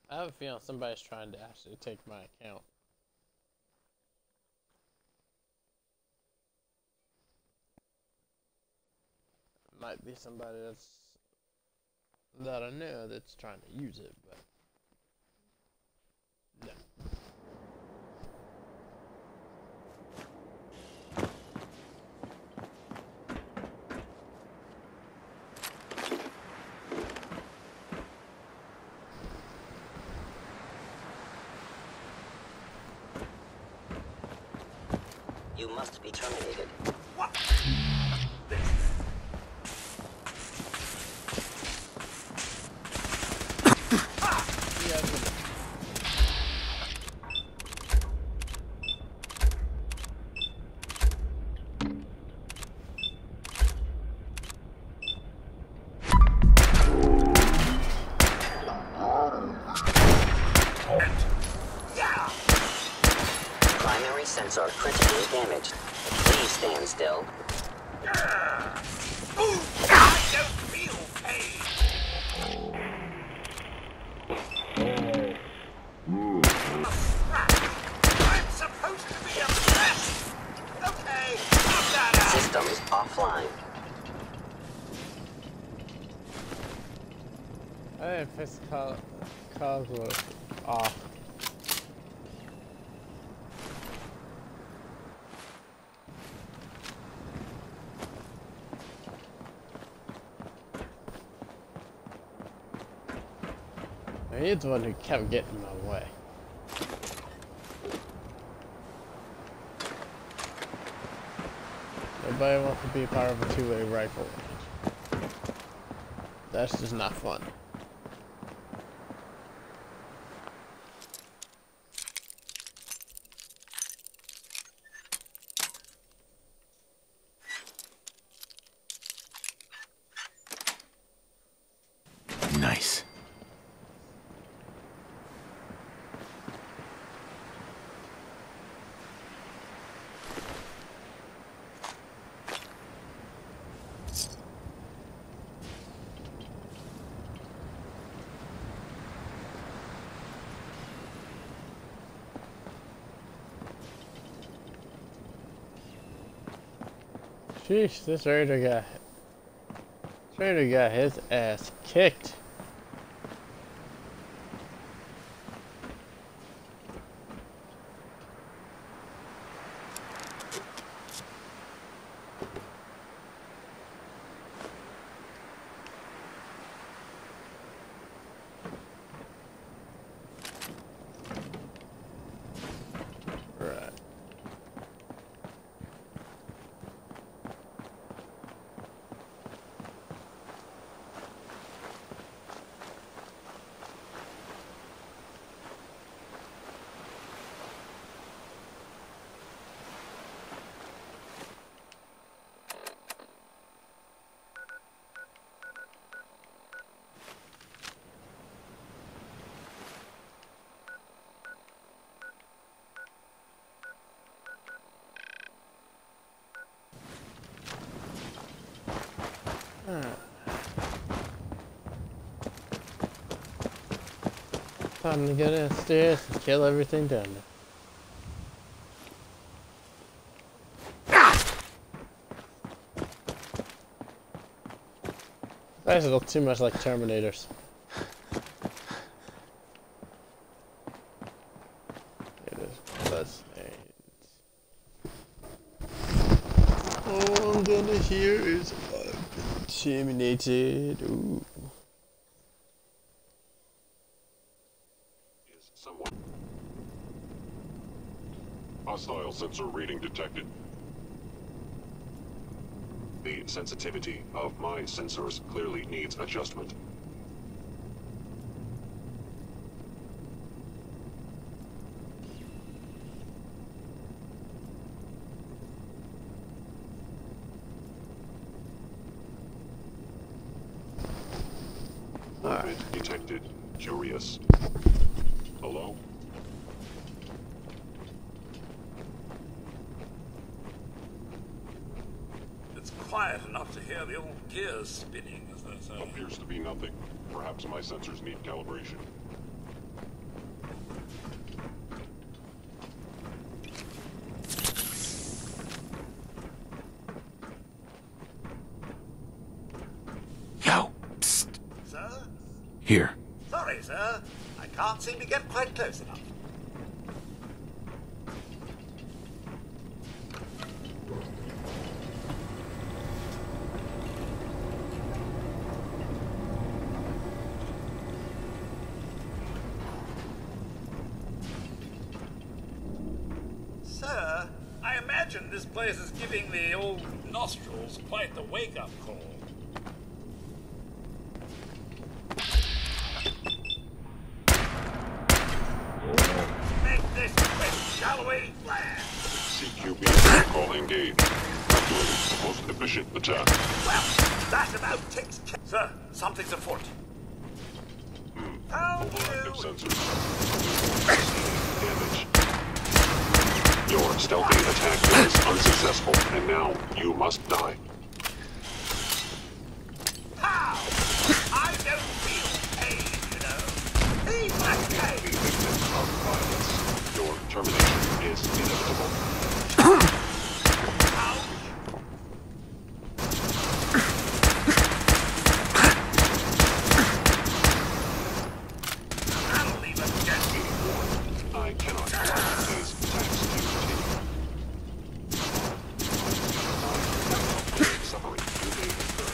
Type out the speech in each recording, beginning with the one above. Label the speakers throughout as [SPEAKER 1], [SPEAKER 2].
[SPEAKER 1] I have a feeling somebody's trying to actually take my account. Might be somebody that I know that's trying to use it, but no.
[SPEAKER 2] You must be terminated.
[SPEAKER 3] What?
[SPEAKER 2] Primary sensor critically damaged. Please stand still.
[SPEAKER 3] Ooh, I don't feel pain. I'm supposed to be upset. Okay, knock that out.
[SPEAKER 2] Systems offline.
[SPEAKER 1] I didn't fix cause was off. He's the one who kept getting in my way. Nobody wants to be part of a two-way rifle. That's just not fun.
[SPEAKER 4] Nice.
[SPEAKER 1] Sheesh, this raider got his ass kicked. Right. Time to get upstairs and kill everything down there. Guys look too much like Terminators. It is bloodstains. All I'm gonna hear is I've been terminated. Ooh.
[SPEAKER 5] Someone. Hostile sensor reading detected. The sensitivity of my sensors clearly needs adjustment. Movement detected. Curious. Hello?
[SPEAKER 3] It's quiet enough to hear the old gears spinning, as they say.
[SPEAKER 5] Appears to be nothing. Perhaps my sensors need calibration.
[SPEAKER 4] Here.
[SPEAKER 3] Sorry, sir. I can't seem to get quite close enough. Sir, I imagine this place is giving the old nostrils quite the wake-up call. Make this quick, shall we? Land.
[SPEAKER 5] CQB protocol engaged. Calculating the most efficient attack.
[SPEAKER 3] Well, that about takes care. Sir, something's afoot. How
[SPEAKER 5] Active
[SPEAKER 3] do
[SPEAKER 5] sensors. Damage. Your stealthy attack is unsuccessful, and now you must die.
[SPEAKER 3] How? I don't feel pain, you know. He's my
[SPEAKER 5] Be
[SPEAKER 3] pain.
[SPEAKER 5] victim of violence. Your termination is inevitable.
[SPEAKER 3] Ouch. That'll leave us dead.
[SPEAKER 5] I cannot allow these attacks to continue. Summary. You may return.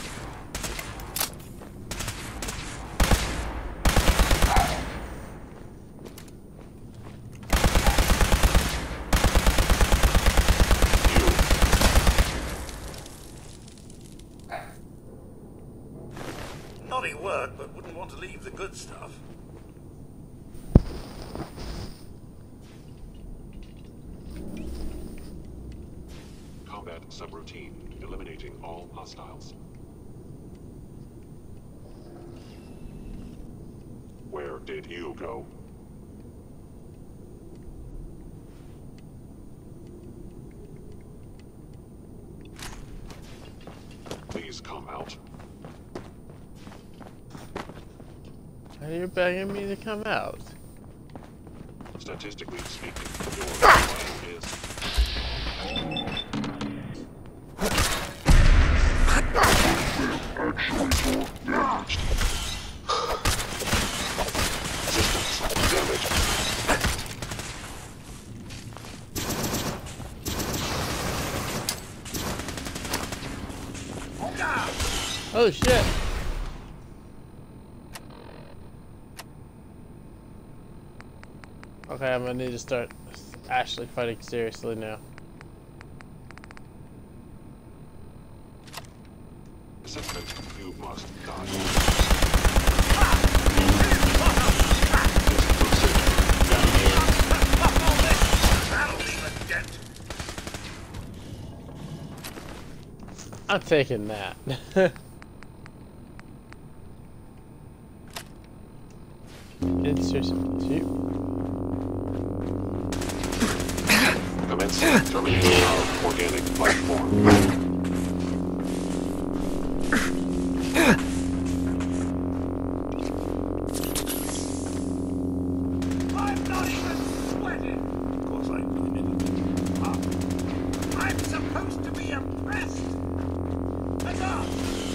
[SPEAKER 3] Naughty work, but wouldn't want to leave the good stuff.
[SPEAKER 5] Combat subroutine. Eliminating all hostiles. Where did you go? Please come out.
[SPEAKER 1] Are you begging me to come out?
[SPEAKER 5] Statistically speaking, your survival is damaged. Systems damaged.
[SPEAKER 1] Oh shit! Okay, I'm gonna need to start actually fighting seriously now.
[SPEAKER 5] Assessment, you must die.
[SPEAKER 3] That'll leave a dent.
[SPEAKER 1] I'm taking that. Insertion 2.
[SPEAKER 5] Commence termination of organic platform.
[SPEAKER 3] I'm not even sweating. Of course, I'm I'm supposed to be impressed. Enough.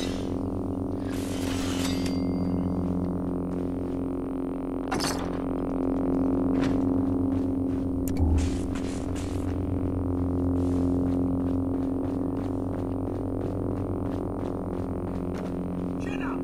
[SPEAKER 3] Chin up.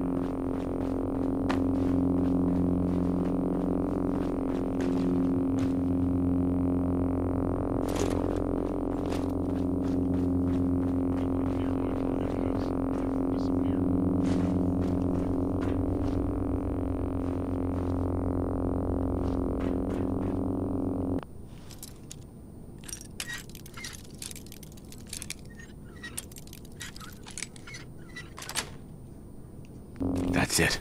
[SPEAKER 4] That's it.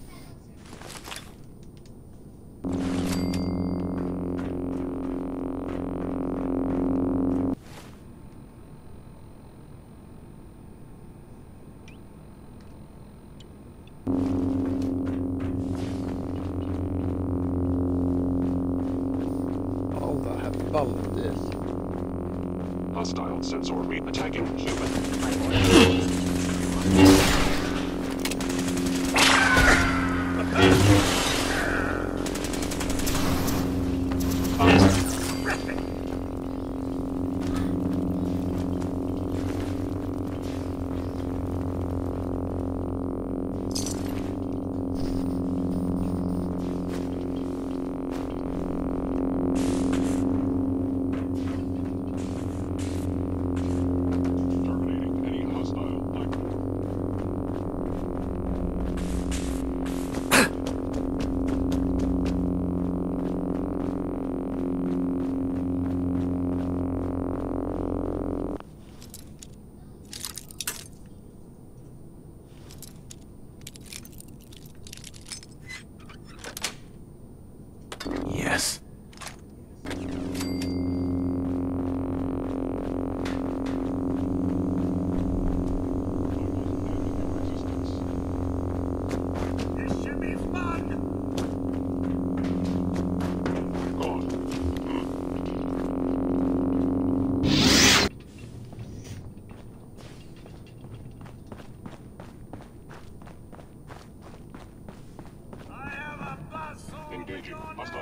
[SPEAKER 1] Oh, I have fun with this.
[SPEAKER 5] Hostile sensor attacking human.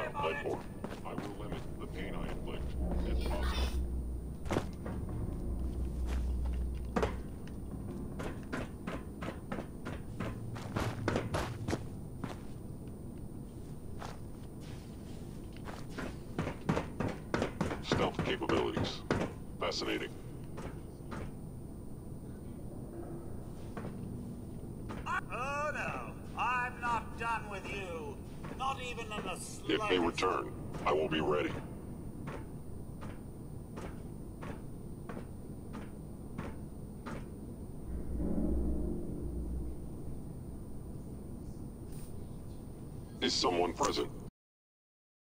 [SPEAKER 5] I've bled for. I will limit the pain I inflict, if possible. Stealth capabilities. Fascinating.
[SPEAKER 3] Oh no, I'm not done with you. Not even in the slightest.
[SPEAKER 5] If they return, I will be ready. Is someone present?